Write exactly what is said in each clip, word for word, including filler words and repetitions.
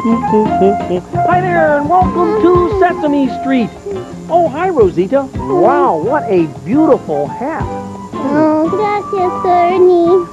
Hi there, and welcome to Sesame Street. Oh, hi, Rosita. Wow, what a beautiful hat. Oh, gracias, Ernie.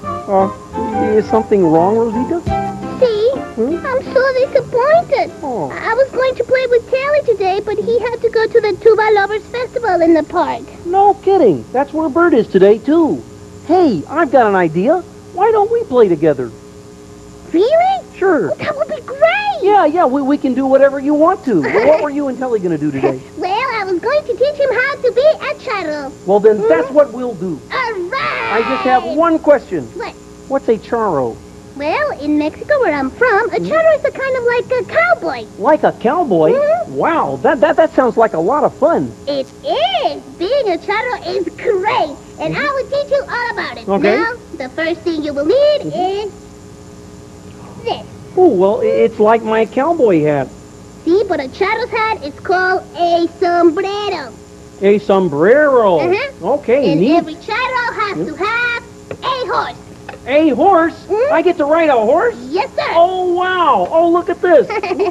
Uh, is something wrong, Rosita? See? Hmm? I'm so disappointed. Oh. I was going to play with Callie today, but he had to go to the Tuba Lovers Festival in the park. No kidding. That's where Bert is today, too. Hey, I've got an idea. Why don't we play together? Really? Sure. Oh, that would be great. Yeah, yeah, we, we can do whatever you want to. Well, what were you and Telly going to do today? Well, I was going to teach him how to be a charro. Well, then that's what we'll do. All right. I just have one question. What? What's a charro? Well, in Mexico, where I'm from, a charro is a kind of like a cowboy. Like a cowboy? Mhm. Wow, that, that, that sounds like a lot of fun. It is. Being a charro is great, and I will teach you all about it. Okay. Now, the first thing you will need is this. Oh, well, i- it's like my cowboy hat. See, but a charro's hat is called a sombrero. A sombrero. Uh-huh. Okay, And neat. every charro has to have a horse. A horse? Mhm. I get to ride a horse? Yes, sir. Oh, wow. Oh, look at this.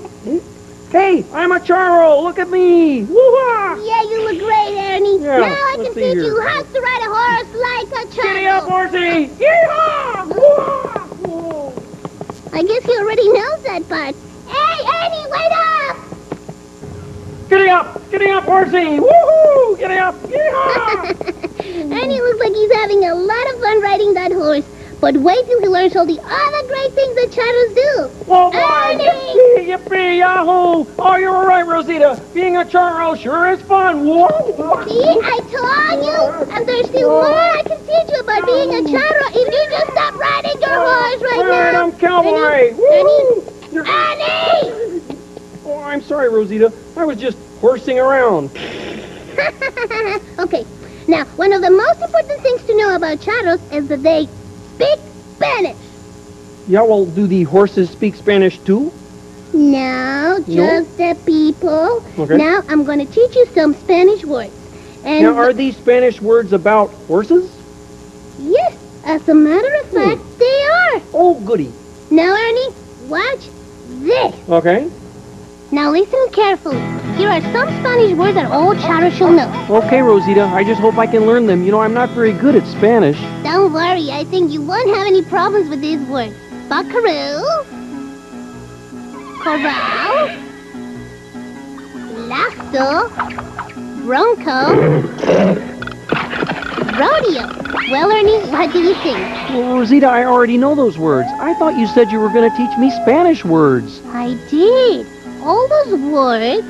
Hey, I'm a charro. Look at me. Woo-ha! Yeah, you look great, Ernie. Yeah, now I let's can see teach here. you how to ride a horse like a charro. Giddy up, horsey. Yeehaw! Woo-ha! Whoa. I guess he already knows that part. Hey, Ernie, wait up! Giddy up. Giddy up, horsey. Woohoo! Giddy up. Yeehaw! Ernie looks like he's having a lot of fun riding that horse. But wait till he learns all the other great things that charros do. Whoa, boy! Ernie! Yippee, yippee, yahoo! Oh, you were right, Rosita. Being a charro sure is fun. Whoa! See, I told you. And there's still more I can teach you about being a charro if you just stop riding your horse right All right, now. I'm cowboy. Ernie, Woo! You're- Ernie! Oh, I'm sorry, Rosita. I was just horsing around. Okay, now, one of the most important things to know about charros is that they speak Spanish. Yeah, well, do the horses speak Spanish too? No, just the people. Okay. Now, I'm going to teach you some Spanish words. And Now, are these Spanish words about horses? yes, as a matter of fact, they are. Oh, goody. Now, Ernie, watch this. Okay. Now, listen carefully. Here are some Spanish words that all charros should know. Okay, Rosita. I just hope I can learn them. You know, I'm not very good at Spanish. Don't worry, I think you won't have any problems with these words. Buckaroo, corral, lasso, bronco, rodeo. Well, Ernie, what do you think? Well, Rosita, I already know those words. I thought you said you were going to teach me Spanish words. I did. All those words,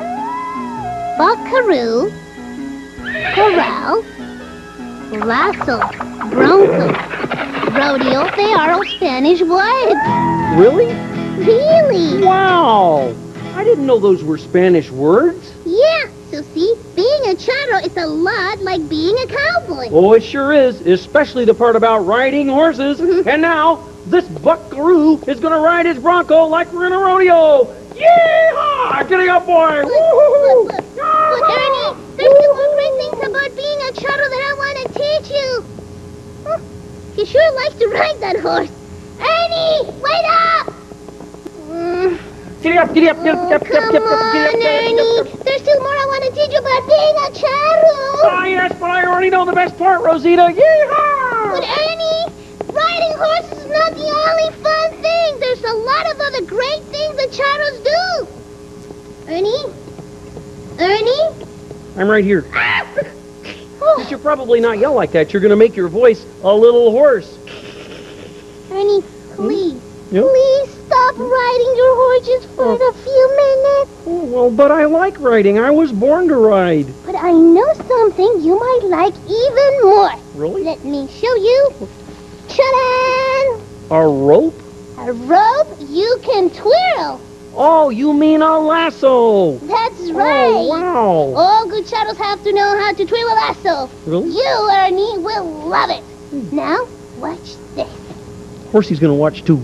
buckaroo, corral, lasso, bronco, rodeo, they are all Spanish words. Really? Really? Wow! I didn't know those were Spanish words. Yeah, so see, being a charro is a lot like being a cowboy. Oh, it sure is, especially the part about riding horses. And now, this buckaroo is going to ride his bronco like we're in a rodeo. Yeehaw! Giddy up, boy! But, Woo-hoo! but, but, but Ernie, there's still more great things about being a charro that I want to teach you. Huh, he sure likes to ride that horse. Ernie, wait up! Mm. Giddy up, giddy up, giddy up, Oh, giddy up, giddy up, come giddy up, on, giddy up, giddy up, Ernie. giddy up. There's still more I want to teach you about being a charro. Ah, yes, but I already know the best part, Rosita. But Yeehaw! Ernie, riding horses is not the only fun thing. There's a lot of other great things that charros do. Ernie? Ernie? I'm right here. Oh, You should probably not yell like that. You're going to make your voice a little hoarse. Ernie, please, Yep. please stop riding your horses for a few minutes. Oh, well, but I like riding. I was born to ride. But I know something you might like even more. Really? Let me show you. Ta-da! A rope? A rope you can twirl. Oh, you mean a lasso. That's right. Oh, wow. All good charros have to know how to twirl a lasso. Really? You, Ernie, will love it. Now, watch this. Horsey's going to watch, too.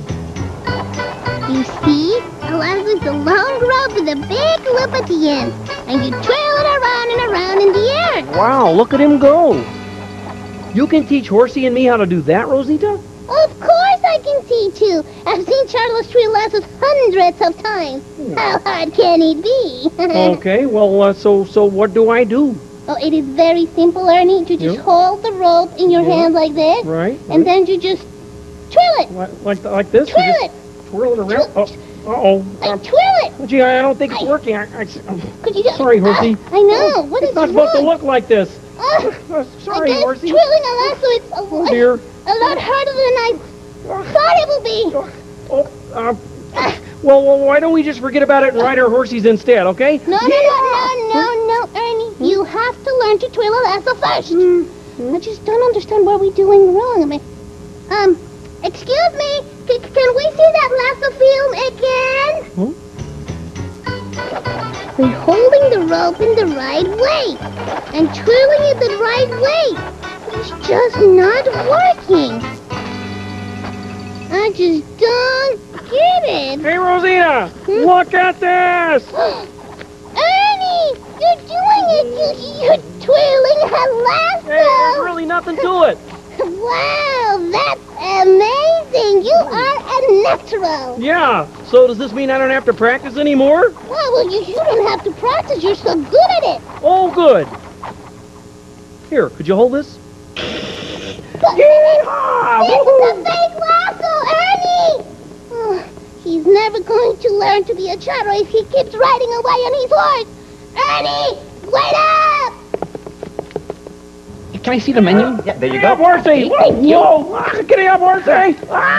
You see? A lasso is a long rope with a big loop at the end. And you twirl it around and around in the air. Wow, look at him go. You can teach Horsey and me how to do that, Rosita? Of course I can teach you. I've seen Charles treat lessons hundreds of times. How hard can it be? Okay, well, uh, so so what do I do? Oh, it is very simple, Ernie. You just Yeah. hold the rope in your Yeah. hand like this, Right. and then you just twirl it. Like like, like this? You Twirl just it. Twirl it around. Oh, uh-oh. Like, Um, twirl it. gee, I don't think it's working. I, I, I'm Could you sorry, Horsey. Ah, I know. What it's is not supposed to wrong? look like this. Ah, Uh, sorry, I guess Horsey. twirling a lasso is a, Oh, dear. a lot harder than I thought it would be. Oh, uh, well, well, why don't we just forget about it and ride our horses instead, okay? No, no, no, no, no, no, Ernie. You have to learn to twirl a lasso first. I just don't understand what we're doing wrong. I mean, um, excuse me. C- can we see that lasso film again? Hmm? We're holding the rope in the right way and twirling it the right way. It's just not working. I just don't get it. Hey, Rosita, Hmm? look at this. Ernie, you're doing it. You, you're twirling a Hey, there's lasso. really nothing to it. Wow, that's amazing. You are a natural. Yeah, so does this mean I don't have to practice anymore? Wow, well, you, you don't have to practice. You're so good at it. Oh, good. Here, could you hold this? But Yeehaw! it's a fake lasso, Ernie. Oh, he's never going to learn to be a charro if he keeps riding away on his horse. Ernie, wait up! Can I see the menu? Yeah, there you Get up, go. horsey! Whoa! Ah, get up, horsey!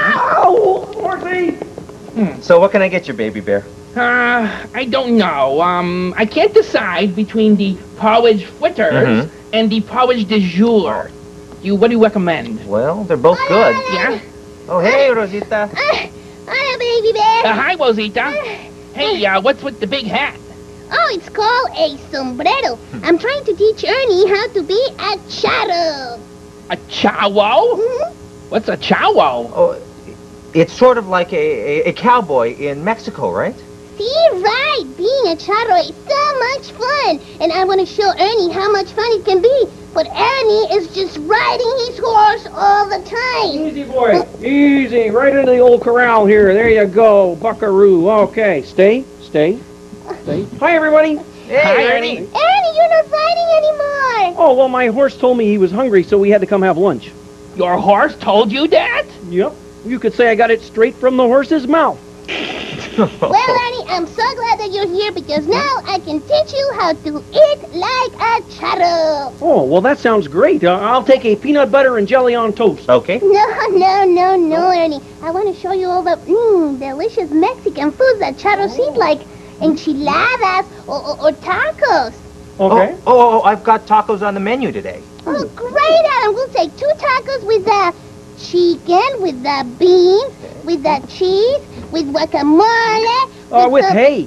Ow! Horsey! Hmm, So what can I get you, baby bear? Uh, I don't know. Um, I can't decide between the porridge fritters Mhm. and the porridge de jour. You, what do you recommend? Well, they're both good. Yeah? Oh, hey, Rosita. Ah, hiya, baby bear. Uh, hi, Rosita. Hey, uh, what's with the big hat? Oh, it's called a sombrero. I'm trying to teach Ernie how to be a charro. A chowo? Mhm. What's a chowo? Oh, it's sort of like a, a, a cowboy in Mexico, right? See, right. Being a charro is so much fun. And I want to show Ernie how much fun it can be. But Ernie is just riding his horse all the time. Easy, boy. Easy. Right into the old corral here. There you go. Buckaroo. Okay. Stay. Stay. Stay. Hi, everybody. Hey, Hi, Ernie. Ernie. Ernie, you're not riding anymore. Oh, well, my horse told me he was hungry, so we had to come have lunch. Your horse told you that? Yep. You could say I got it straight from the horse's mouth. Well, Ernie, I'm so glad that you're here because now I can teach you how to eat like a charro. Oh, well, that sounds great. Uh, I'll take a peanut butter and jelly on toast. Okay. No, no, no, no, Ernie. I want to show you all the mm, delicious Mexican foods that charros eat, like enchiladas or, or, or tacos. Okay. Oh, oh, oh, I've got tacos on the menu today. Oh, great, Adam. We'll take two tacos with the chicken, with the beans, with the cheese, with guacamole. Uh, with the... hay.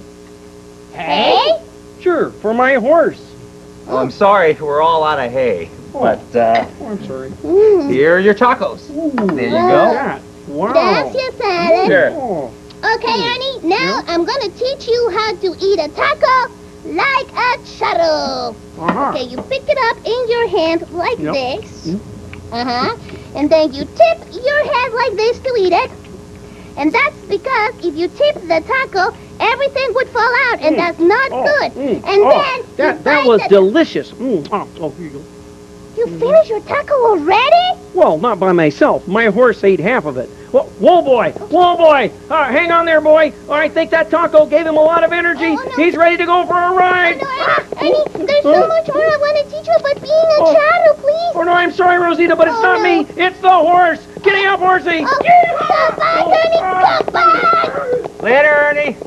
Hey? Sure, for my horse. Oh, I'm sorry, we're all out of hay. But uh, Oh, I'm sorry. Mm. here are your tacos. Ooh, There you Wow. go. that. Wow. Gracias, Adam. Sure. Oh. Okay, Ernie, now I'm going to teach you how to eat a taco like a charro. Uh-huh. Okay, you pick it up in your hand like Yep. this. Mm. Uh-huh. And then you tip your head like this to eat it. And that's because if you tip the taco, everything would fall out, and Mm. that's not Oh, good. mm. And Oh, then you that that bite was the- delicious. Mm. Oh, oh, here you go. You finished your taco already? Well, not by myself. My horse ate half of it. Whoa, whoa boy, whoa, boy. Uh, hang on there, boy. I think that taco gave him a lot of energy. Oh, no. He's ready to go for a Oh, ride. no, Ernie, Ernie, there's so much more I want to teach you about being a Oh. charro, please. Oh, no, I'm sorry, Rosita, but it's Oh, not no. me. It's the horse. Giddy up, horsey. Oh, come back, Ernie, come back! Later, Ernie.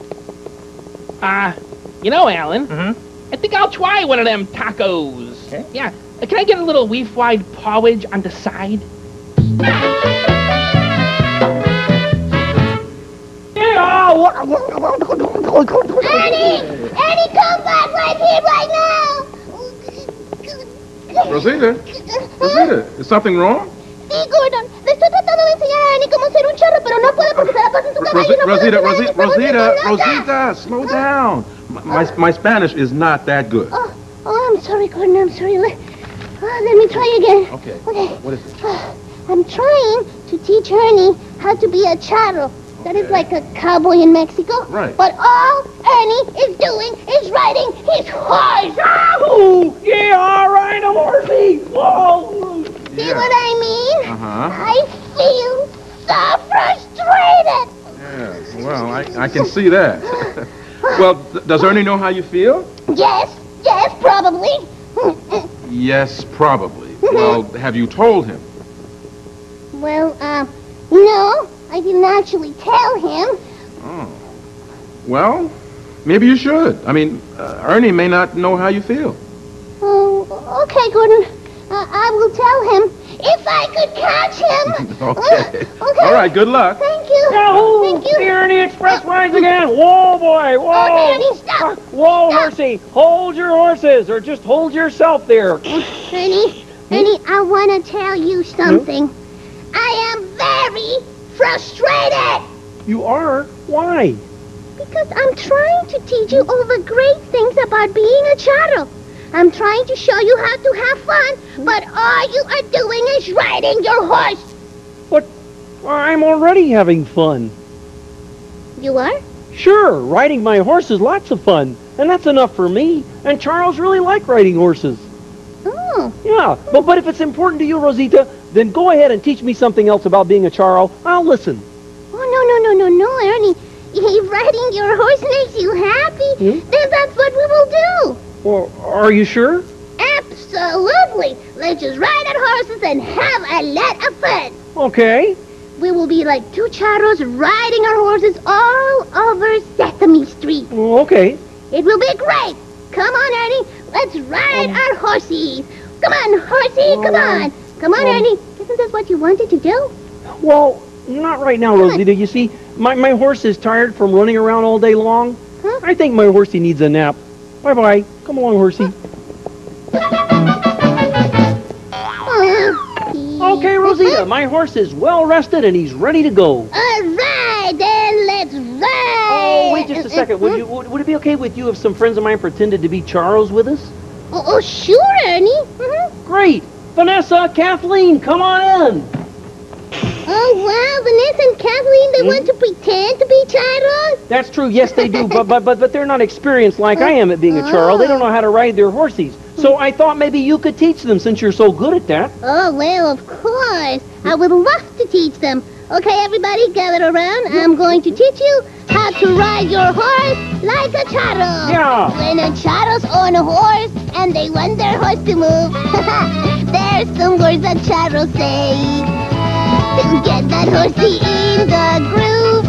Uh, you know, Alan, Mm-hmm. I think I'll try one of them tacos. Okay. Yeah. Uh, Can I get a little wee-fried porridge on the side? Ernie! Ernie, come back right here, right now! Rosita, Rosita, is something wrong? Sí, Gordon. Le estoy tratando de enseñar a Ernie cómo ser un charro, pero no puede porque se la pasa en su caballo y Rosi- no puede Rosita, opinar, Rosita, no puede Rosita, decir nada. Rosita, slow down. My, my, my Spanish is not that good. Oh, oh, I'm sorry, Gordon. I'm sorry. Let, uh, let me try again. Okay. Okay. What is it? I'm trying to to teach Ernie how to be a charro. That is like a cowboy in Mexico. Right. But all Ernie is doing is riding his horse. Oh, yeah, all right, I'm horsey. Whoa. See what I mean? Uh-huh. I feel so frustrated. Yes, well, I, I can see that. Well, th- does Ernie know how you feel? Yes, yes, probably. Yes, probably. Well, have you told him? Well, uh, no, I didn't actually tell him. Oh. Well, maybe you should. I mean, uh, Ernie may not know how you feel. Oh, okay, Gordon. Uh, I will tell him if I could catch him. Okay. Uh, okay. All right, good luck. Thank you. Yahoo! Thank you. The Ernie Express rides again. Whoa, boy, whoa. Oh, Ernie, stop. Whoa, Stop. horsey, hold your horses, or just hold yourself there. Ernie, Ernie, I want to tell you something. I am very frustrated You are? Why? because I'm trying to teach you all the great things about being a charro. I'm trying to show you how to have fun, but all you are doing is riding your horse. But I'm already having fun. You are? Sure, riding my horse is lots of fun, and that's enough for me. And Charles really like riding horses. Oh. Yeah, but, but if it's important to you, Rosita, then go ahead and teach me something else about being a charro. I'll listen. Oh, no, no, no, no, no, Ernie. If riding your horse makes you happy, Hmm? then that's what we will do. Or are you sure? Absolutely. Let's just ride our horses and have a lot of fun. Okay. We will be like two charros riding our horses all over Sesame Street. Well, okay. It will be great. Come on, Ernie. Let's ride our horsies. Come on, horsey. Come on. Come on, um, Ernie. Isn't this what you wanted to do? Well, not right now, Rosita. You see, my, my horse is tired from running around all day long. Huh? I think my horsey needs a nap. Bye-bye. Come along, horsey. Oh. Okay, Rosita, my horse is well rested and he's ready to go. All right, then let's ride. Oh, wait just a second. Would, you, would, would it be okay with you if some friends of mine pretended to be charros with us? Oh, oh sure, Ernie. Mm-hmm. Great. Vanessa, Kathleen, come on in. Oh, wow, Vanessa and Kathleen, they Hmm? want to pretend to be charros? That's true. Yes, they do. but, but but but they're not experienced like I am at being a charro. They don't know how to ride their horses. So I thought maybe you could teach them since you're so good at that. Oh, well, of course. I would love to teach them. Okay, everybody, gather around. I'm going to teach you how to ride your horse like a charro. Yeah. When a charros own a horse and they want their horse to move, there's some words that charros say to get that horsey in the groove.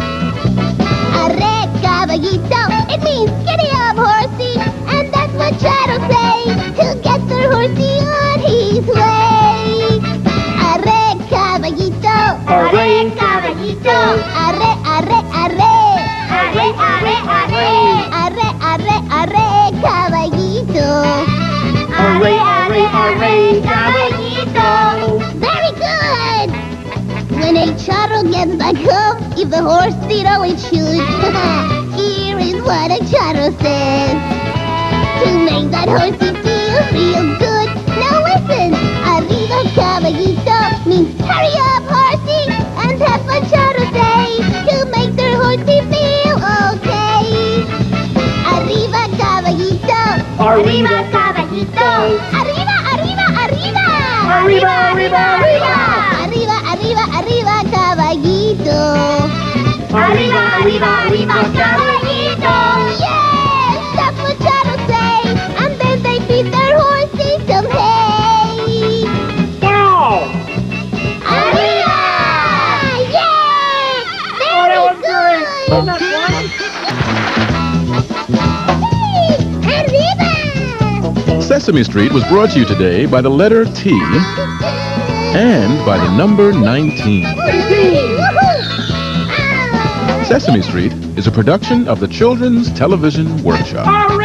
Arre, caballito, it means giddy up, horsey. And that's what charros say to get their horsey on his way. Arre, caballito. Arre, caballito. Arre, arre, arre. Arre, arre, arre. Arre, arre, arre, caballito. Arre, arre, arre, caballito. Very good. When a charro gets back home, if the horse did all it should, here is what a charro says. To make that horsey feel real good. Now listen, arriba caballito means hurry up horsey, and that's what charro say to make their horsey feel okay. Arriba caballito. Arriba, caballito. Arriba, arriba, arriba. Arriba, arriba, arriba. Arriba, arriba, arriba, caballito. Arriba, arriba, arriba, caballito. Yes, that's what charros say. And then they feed their horses some hay. Wow. Arriba! Yes! Oh, that was Very great. Wasn't that good. Arriba! Sesame Street was brought to you today by the letter T and by the number nineteen. Woohoo! Sesame Street is a production of the Children's Television Workshop. Arriba!